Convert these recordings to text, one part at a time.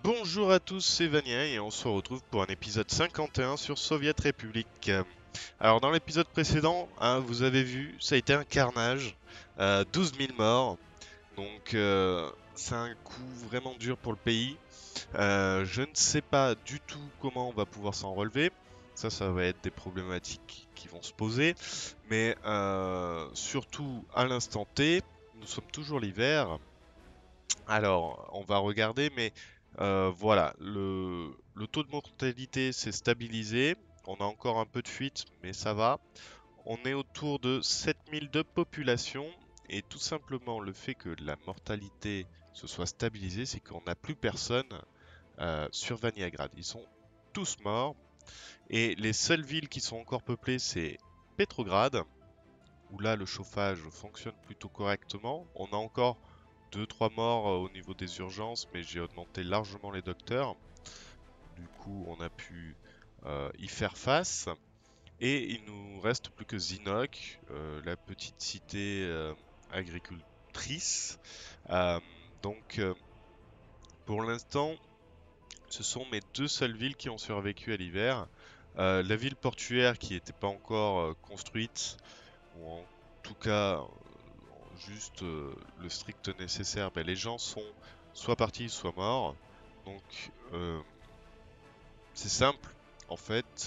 Bonjour à tous, c'est Vanien et on se retrouve pour un épisode 51 sur Soviet République. Alors dans l'épisode précédent, vous avez vu, ça a été un carnage, 12 000 morts, donc c'est un coup vraiment dur pour le pays. Je ne sais pas du tout comment on va pouvoir s'en relever. Ça va être des problématiques qui vont se poser, mais surtout à l'instant T, nous sommes toujours l'hiver. Alors, on va regarder, mais voilà, le taux de mortalité s'est stabilisé. On a encore un peu de fuite, mais ça va. On est autour de 7000 de population. Et tout simplement, le fait que la mortalité se soit stabilisée, c'est qu'on n'a plus personne sur Vaniagrad. Ils sont tous morts. Et les seules villes qui sont encore peuplées, c'est Petrograd, où là, le chauffage fonctionne plutôt correctement. On a encore deux trois morts au niveau des urgences, mais j'ai augmenté largement les docteurs. Du coup, on a pu y faire face. Et il nous reste plus que Zinok, la petite cité agricultrice. Euh, donc, pour l'instant, ce sont mes deux seules villes qui ont survécu à l'hiver. La ville portuaire qui n'était pas encore construite, ou en tout cas juste le strict nécessaire, ben, les gens sont soit partis, soit morts. Donc c'est simple, en fait,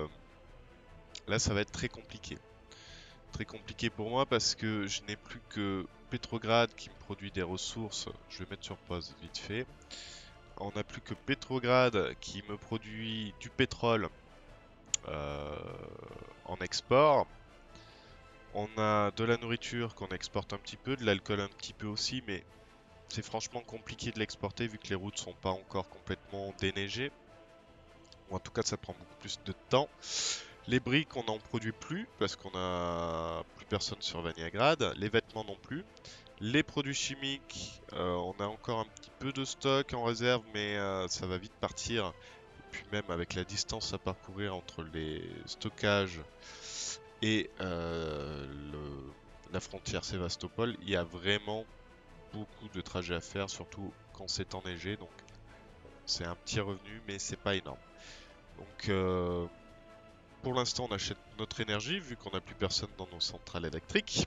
là ça va être très compliqué. Très compliqué pour moi parce que je n'ai plus que Petrograd qui me produit des ressources. Je vais mettre sur pause vite fait. On n'a plus que Petrograd qui me produit du pétrole euh, en export. On a de la nourriture qu'on exporte un petit peu, de l'alcool un petit peu aussi, mais c'est franchement compliqué de l'exporter vu que les routes sont pas encore complètement déneigées. Ou en tout cas, ça prend beaucoup plus de temps. Les briques, on n'en produit plus parce qu'on a plus personne sur Vaniagrad. Les vêtements non plus. Les produits chimiques, on a encore un petit peu de stock en réserve, mais ça va vite partir. Et puis même avec la distance à parcourir entre les stockages et la frontière Sévastopol, il y a vraiment beaucoup de trajets à faire, surtout quand c'est enneigé. Donc c'est un petit revenu, mais c'est pas énorme. Donc pour l'instant, on achète notre énergie vu qu'on n'a plus personne dans nos centrales électriques.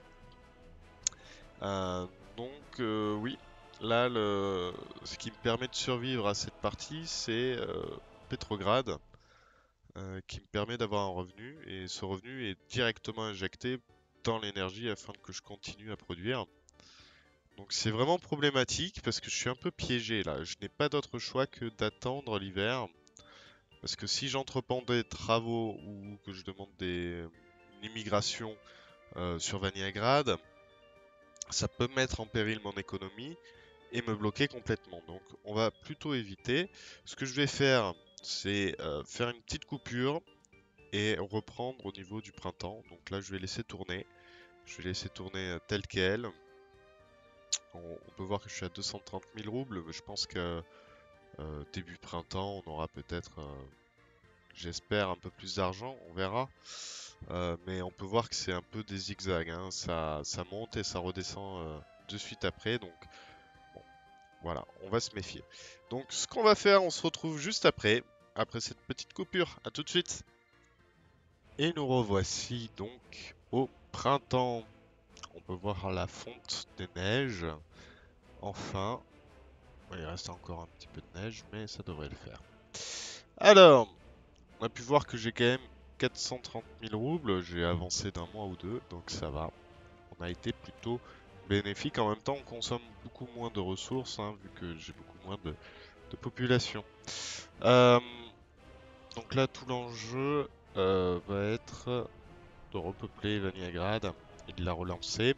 Euh, donc oui, là, ce qui me permet de survivre à cette partie, c'est Petrograd, qui me permet d'avoir un revenu, et ce revenu est directement injecté dans l'énergie afin que je continue à produire. Donc c'est vraiment problématique parce que je suis un peu piégé là. Je n'ai pas d'autre choix que d'attendre l'hiver. Parce que si j'entreprends des travaux ou que je demande une immigration sur Vaniagrad, ça peut mettre en péril mon économie et me bloquer complètement. Donc on va plutôt éviter. Ce que je vais faire, c'est faire une petite coupure et reprendre au niveau du printemps. Donc là, je vais laisser tourner. Je vais laisser tourner tel quel. On peut voir que je suis à 230 000 roubles, mais je pense que début printemps, on aura peut-être, j'espère, un peu plus d'argent, on verra. Mais on peut voir que c'est un peu des zigzags, hein. Ça monte et ça redescend de suite après, donc bon, voilà, on va se méfier. Donc ce qu'on va faire, on se retrouve juste après cette petite coupure. À tout de suite. Et nous revoici donc au printemps. On peut voir la fonte des neiges. Enfin, il reste encore un petit peu de neige, mais ça devrait le faire. Alors, on a pu voir que j'ai quand même 430 000 roubles. J'ai avancé d'un mois ou deux, donc ça va. On a été plutôt bénéfique. En même temps, on consomme beaucoup moins de ressources, hein, vu que j'ai beaucoup moins de population. Euh, donc là, tout l'enjeu va être de repeupler Vaniagrad et de la relancer.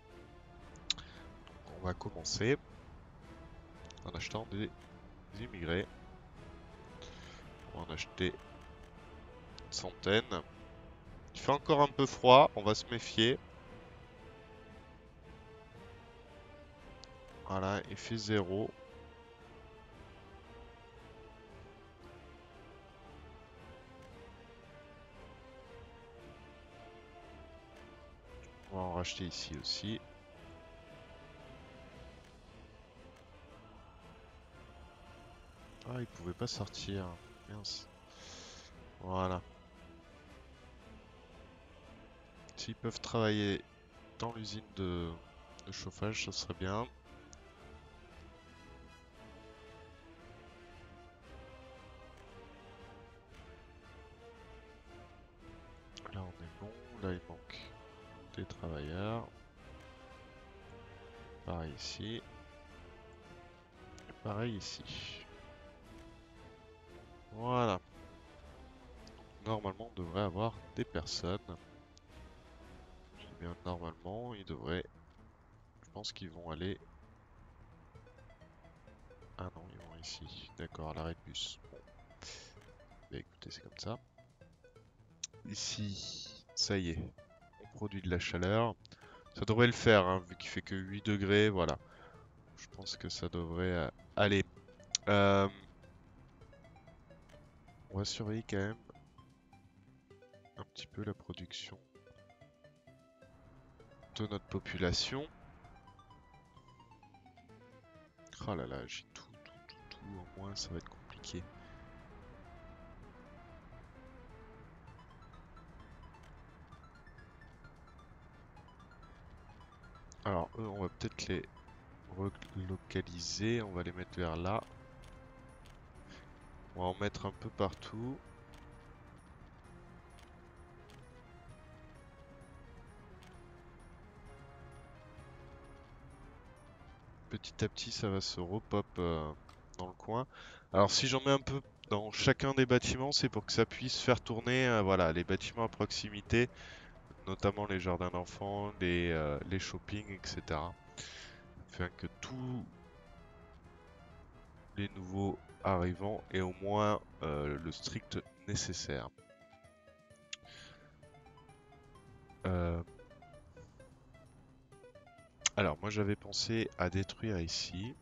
Donc on va commencer en achetant des immigrés. On va en acheter une centaine. Il fait encore un peu froid, on va se méfier. Voilà, effet 0. On va en racheter ici aussi. Ah, ils pouvaient pas sortir. Mince. Voilà. S'ils peuvent travailler dans l'usine de chauffage, ça serait bien. Là, on est bon. Là, il manque des travailleurs. Pareil ici. Et pareil ici. Voilà. Normalement, on devrait avoir des personnes. Je dis bien normalement, ils devraient. Je pense qu'ils vont aller. Ah non, ils vont ici. D'accord, à l'arrêt de bus. Bon. Bah écoutez, c'est comme ça. Ici, ça y est. On produit de la chaleur. Ça devrait le faire, hein, vu qu'il fait que 8 degrés. Voilà. Je pense que ça devrait aller. Euh, on va surveiller quand même un petit peu la production de notre population. Oh là là, j'ai tout, au moins ça va être compliqué. Alors eux, on va peut-être les relocaliser, on va les mettre vers là. On va en mettre un peu partout. Petit à petit, ça va se repop dans le coin. Alors si j'en mets un peu dans chacun des bâtiments, c'est pour que ça puisse faire tourner voilà, les bâtiments à proximité, notamment les jardins d'enfants, les shoppings, etc. Afin que tous les nouveaux arrivants aient au moins le strict nécessaire. Euh, alors moi j'avais pensé à détruire ici.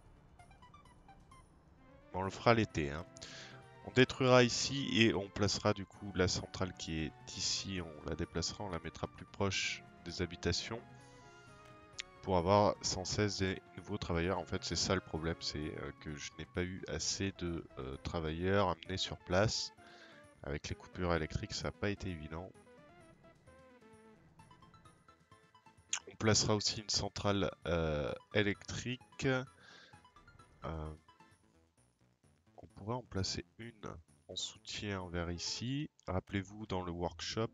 On le fera l'été, hein. On détruira ici et on placera du coup la centrale qui est ici, on la déplacera, on la mettra plus proche des habitations pour avoir sans cesse des nouveaux travailleurs. En fait, c'est ça le problème, c'est que je n'ai pas eu assez de travailleurs amenés sur place. Avec les coupures électriques, ça n'a pas été évident. On placera aussi une centrale électrique. On pourrait en placer une en soutien vers ici. Rappelez-vous dans le workshop.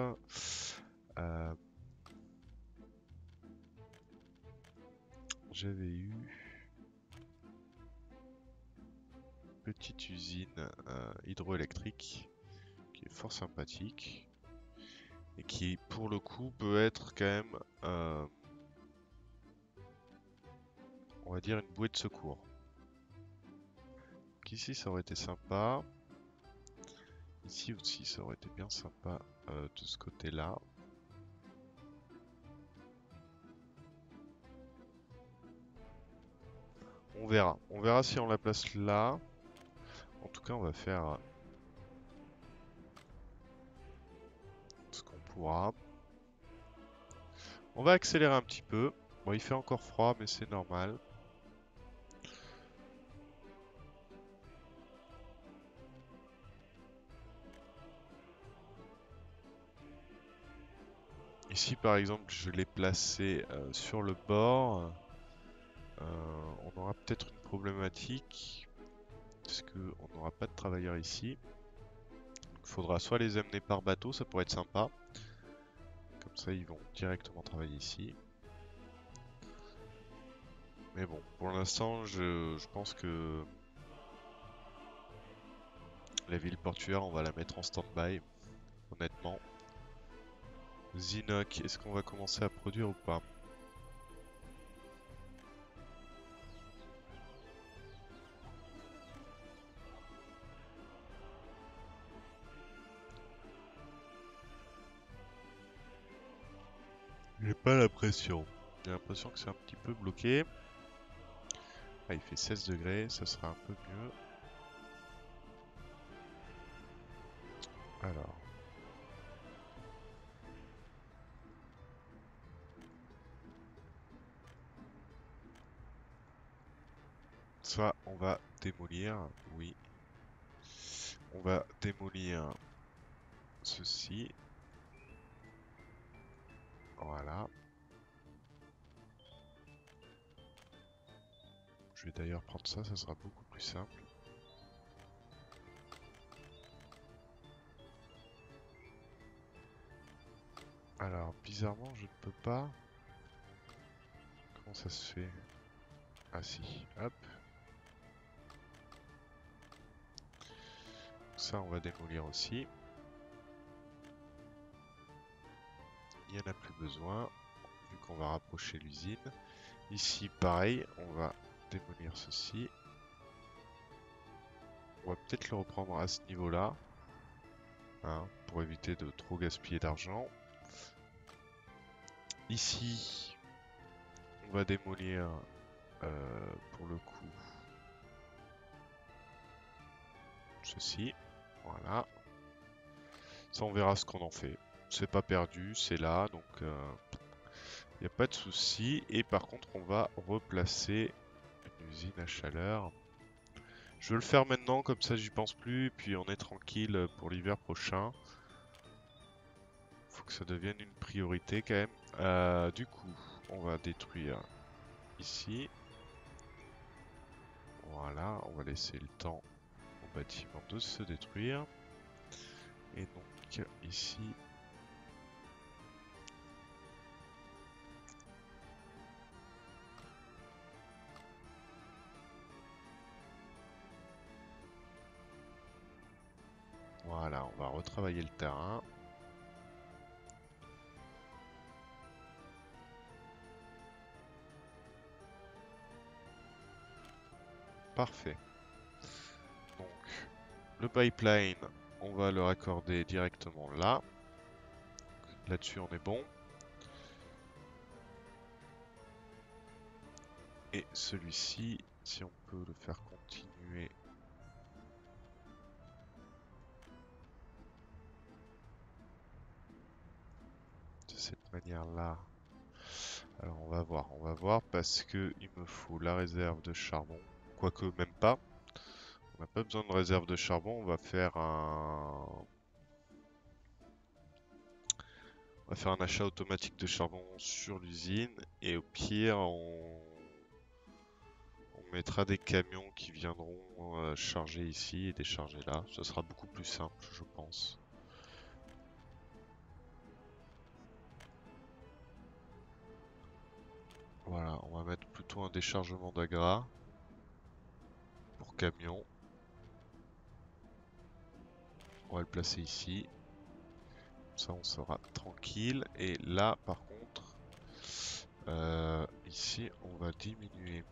J'avais eu une petite usine hydroélectrique qui est fort sympathique et qui pour le coup peut être quand même on va dire une bouée de secours. Donc ici ça aurait été sympa. Ici aussi ça aurait été bien sympa de ce côté là. On verra si on la place là. En tout cas on va faire ce qu'on pourra. On va accélérer un petit peu. Bon, il fait encore froid, mais c'est normal. Ici, par exemple, je l'ai placé sur le bord. On aura peut-être une problématique, parce qu'on n'aura pas de travailleurs ici. Il faudra soit les amener par bateau, ça pourrait être sympa. Comme ça, ils vont directement travailler ici. Mais bon, pour l'instant, je pense que la ville portuaire, on va la mettre en stand-by, honnêtement. Zinok, est-ce qu'on va commencer à produire ou pas? J'ai pas l'impression. J'ai l'impression que c'est un petit peu bloqué. Ah, il fait 16 degrés, ça sera un peu mieux. Alors. Ça, on va démolir. Oui. On va démolir ceci. Voilà. Je vais d'ailleurs prendre ça, ça sera beaucoup plus simple. Alors, bizarrement, je ne peux pas. Comment ça se fait? Ah si, hop. Ça, on va démolir aussi. Il n'y en a plus besoin, vu qu'on va rapprocher l'usine. Ici, pareil, on va démolir ceci. On va peut-être le reprendre à ce niveau-là, hein, pour éviter de trop gaspiller d'argent. Ici, on va démolir, pour le coup, ceci. Voilà. Ça, on verra ce qu'on en fait. C'est pas perdu, c'est là, donc il n'y a pas de souci. Et par contre, on va replacer une usine à chaleur. Je veux le faire maintenant, comme ça j'y pense plus, et puis on est tranquille pour l'hiver prochain. Faut que ça devienne une priorité quand même. Du coup, on va détruire ici. Voilà, on va laisser le temps au bâtiment de se détruire. Et donc ici, voilà, on va retravailler le terrain. Parfait. Donc, le pipeline, on va le raccorder directement là. Là-dessus, on est bon. Et celui-ci, si on peut le faire continuer de cette manière-là. Alors on va voir parce que il me faut la réserve de charbon. Quoique même pas. On n'a pas besoin de réserve de charbon, on va faire un achat automatique de charbon sur l'usine et au pire on mettra des camions qui viendront charger ici et décharger là. Ce sera beaucoup plus simple, je pense. Voilà, on va mettre plutôt un déchargement d'agras pour camion. On va le placer ici. Ça on sera tranquille. Et là par contre, ici on va diminuer.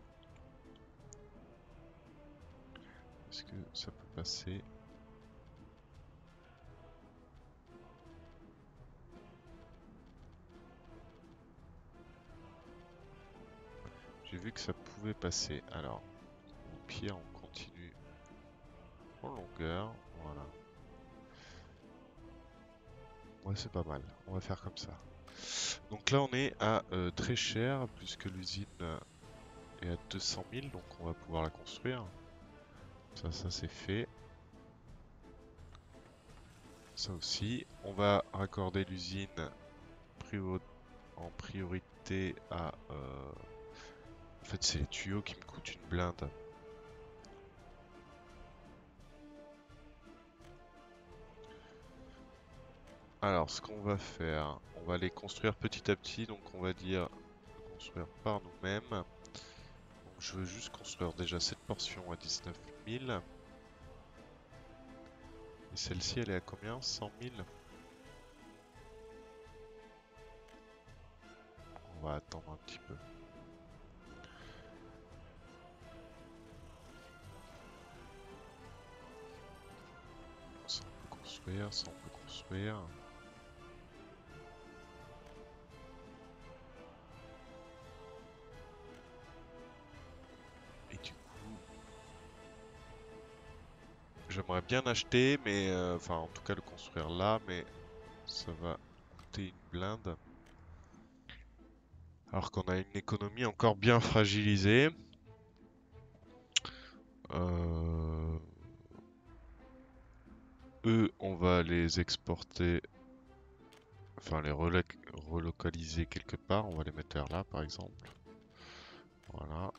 Est-ce que ça peut passer? J'ai vu que ça pouvait passer. Alors, au pire on continue en longueur. Voilà. Ouais, c'est pas mal. On va faire comme ça. Donc là on est à très cher puisque l'usine est à 200 000, donc on va pouvoir la construire. Ça c'est fait. Ça aussi. On va raccorder l'usine en priorité à... En fait c'est les tuyaux qui me coûtent une blinde. Alors ce qu'on va faire, on va les construire petit à petit, donc on va dire construire par nous-mêmes. Donc je veux juste construire déjà cette portion à 19 000. Et celle-ci elle est à combien? 100 000? On va attendre un petit peu. Ça on peut construire, ça on peut construire. Et du coup, j'aimerais bien acheter, mais enfin en tout cas le construire là, mais ça va coûter une blinde. Alors qu'on a une économie encore bien fragilisée. Euh, Eux, on va les exporter, enfin relocaliser quelque part. On va les mettre là, par exemple. Voilà.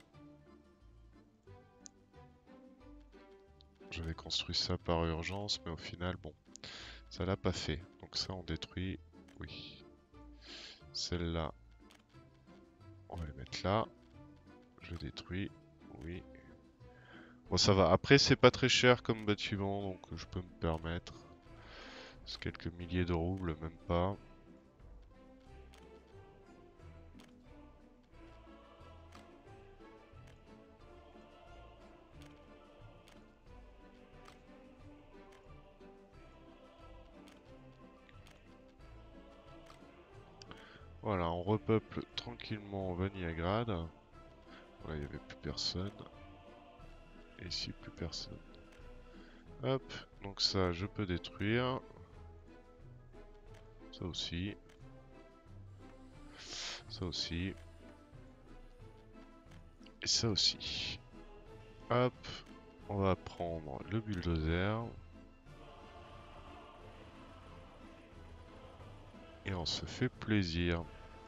J'avais construit ça par urgence, mais au final, bon, ça l'a pas fait. Donc ça, on détruit. Oui. Celle-là, on va les mettre là. Je détruis. Oui. Bon, ça va. Après, c'est pas très cher comme bâtiment, donc je peux me permettre. C'est quelques milliers de roubles, même pas. Voilà, on repeuple tranquillement Vaniagrad. Voilà, il n'y avait plus personne. Et ici, plus personne. Hop, donc ça, je peux détruire. Ça aussi. Ça aussi. Et ça aussi. Hop, on va prendre le bulldozer. Et on se fait plaisir.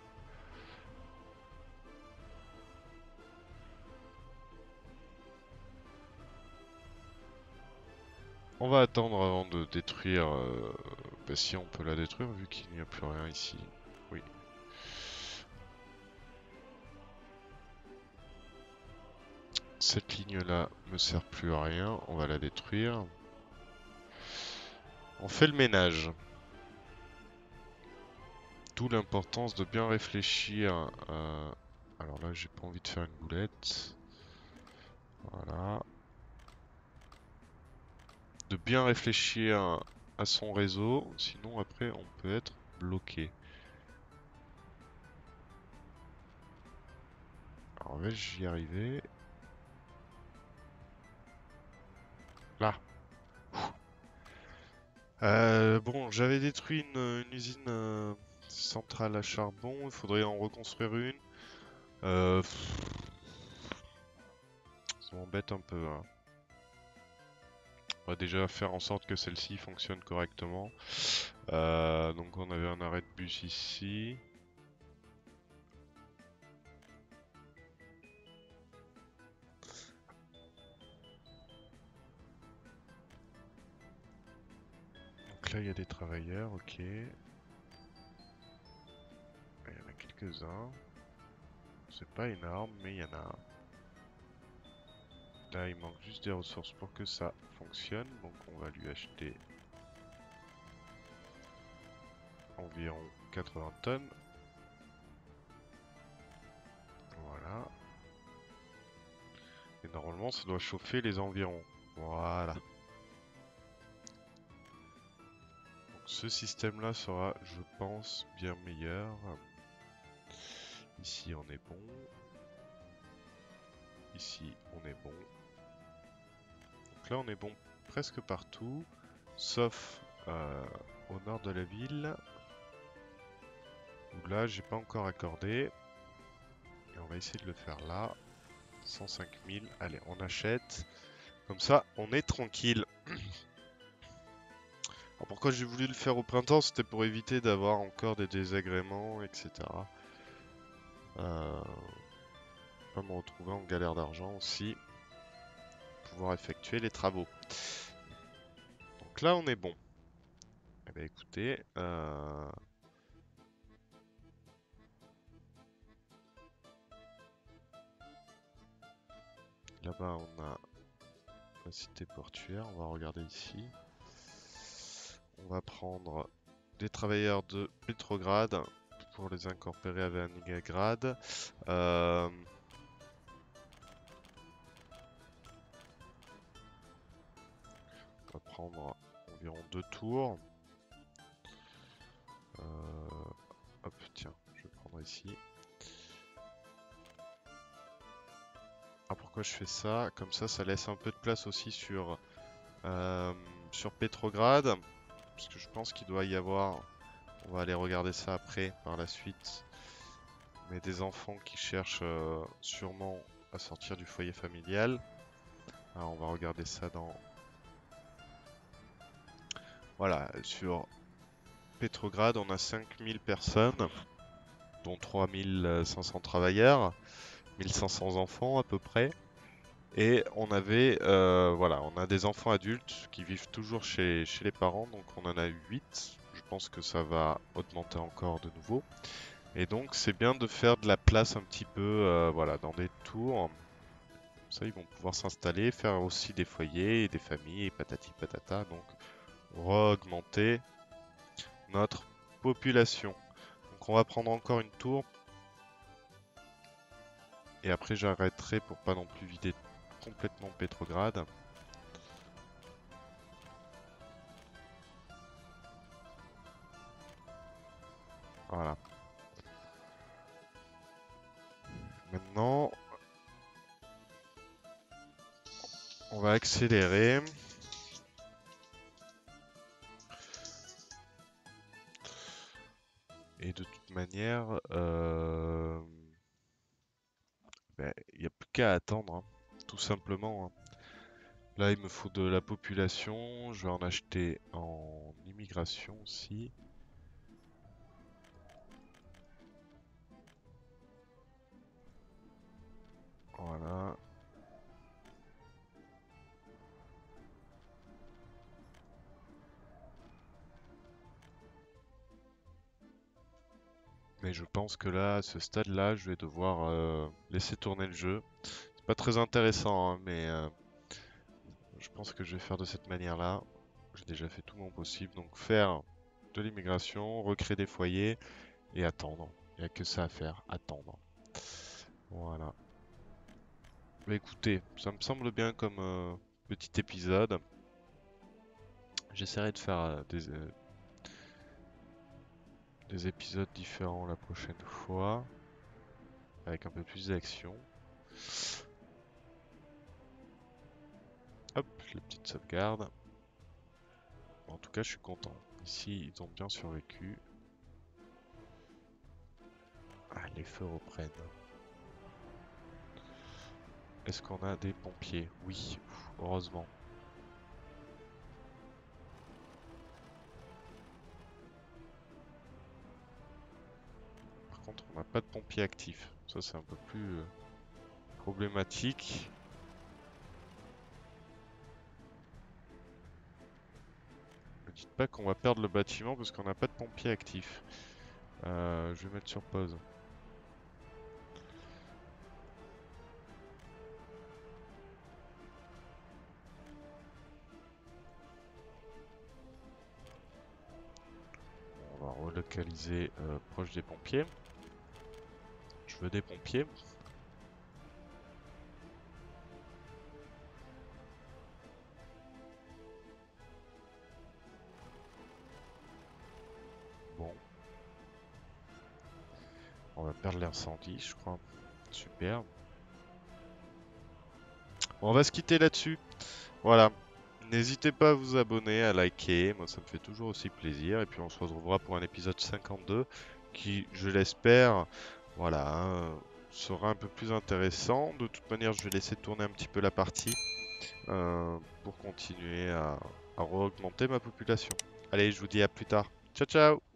On va attendre avant de détruire. Bah si on peut la détruire vu qu'il n'y a plus rien ici. Oui. Cette ligne-là me sert plus à rien. On va la détruire. On fait le ménage. D'où l'importance de bien réfléchir à... Alors là, j'ai pas envie de faire une boulette. Voilà. De bien réfléchir à son réseau, sinon après on peut être bloqué. Alors vais-je y arriver? Là. Bon, j'avais détruit une usine centrale à charbon, il faudrait en reconstruire une. Ça m'embête un peu, hein. On va déjà faire en sorte que celle-ci fonctionne correctement. Donc on avait un arrêt de bus ici. Donc là il y a des travailleurs, ok. Il y en a quelques-uns. C'est pas énorme, mais il y en a. Là, il manque juste des ressources pour que ça fonctionne. Donc, on va lui acheter environ 80 tonnes. Voilà. Et normalement, ça doit chauffer les environs. Voilà. Donc, ce système-là sera, je pense, bien meilleur. Ici, on est bon. Ici, on est bon. Donc là, on est bon presque partout, sauf au nord de la ville, où là, j'ai pas encore accordé. Et on va essayer de le faire là. 105 000. Allez, on achète. Comme ça, on est tranquille. Alors pourquoi j'ai voulu le faire au printemps? C'était pour éviter d'avoir encore des désagréments, etc. Euh, Pas me retrouver en galère d'argent aussi. Pouvoir effectuer les travaux. Donc là, on est bon. Eh bien, écoutez, là-bas, on a la cité portuaire. On va regarder ici. On va prendre des travailleurs de Petrograd pour les incorporer à Vernigrad. On va prendre environ 2 tours. Hop, tiens, je vais prendre ici. Ah, pourquoi je fais ça? Comme ça laisse un peu de place aussi sur Petrograd. Parce que je pense qu'il doit y avoir, on va aller regarder ça après, par la suite, mais des enfants qui cherchent sûrement à sortir du foyer familial. Alors on va regarder ça dans... Voilà, sur Petrograd, on a 5000 personnes, dont 3500 travailleurs, 1500 enfants à peu près. Et on avait, voilà, on a des enfants adultes qui vivent toujours chez les parents, donc on en a 8. Je pense que ça va augmenter encore de nouveau. Et donc c'est bien de faire de la place un petit peu, voilà, dans des tours. Comme ça, ils vont pouvoir s'installer, faire aussi des foyers et des familles et patati patata. Donc augmenter notre population. Donc on va prendre encore une tour. Et après j'arrêterai pour pas non plus vider complètement Petrograd. Voilà. Maintenant, on va accélérer. Et de toute manière, il n'y a plus qu'à attendre, hein, tout simplement, hein. Là, il me faut de la population. Je vais en acheter en immigration aussi. Voilà. Mais je pense que là, à ce stade-là, je vais devoir laisser tourner le jeu. C'est pas très intéressant, hein, mais je pense que je vais faire de cette manière-là. J'ai déjà fait tout mon possible. Donc faire de l'immigration, recréer des foyers et attendre. Il n'y a que ça à faire, attendre. Voilà. Bah écoutez, ça me semble bien comme petit épisode. J'essaierai de faire des épisodes différents la prochaine fois, avec un peu plus d'action. Hop, les petites sauvegardes. En tout cas, je suis content. Ici, ils ont bien survécu. Ah, les feux reprennent. Est-ce qu'on a des pompiers? Oui, heureusement. Par contre, on n'a pas de pompiers actifs. Ça, c'est un peu plus problématique. Ne dites pas qu'on va perdre le bâtiment parce qu'on n'a pas de pompiers actifs. Je vais mettre sur pause. On va relocaliser proche des pompiers. Je veux des pompiers. Bon. On va perdre l'incendie, je crois. Super. Bon, on va se quitter là-dessus. Voilà. N'hésitez pas à vous abonner, à liker. Moi, ça me fait toujours aussi plaisir. Et puis, on se retrouvera pour un épisode 52 qui, je l'espère, voilà, hein, sera un peu plus intéressant. De toute manière, je vais laisser tourner un petit peu la partie pour continuer à augmenter ma population. Allez, je vous dis à plus tard. Ciao, ciao!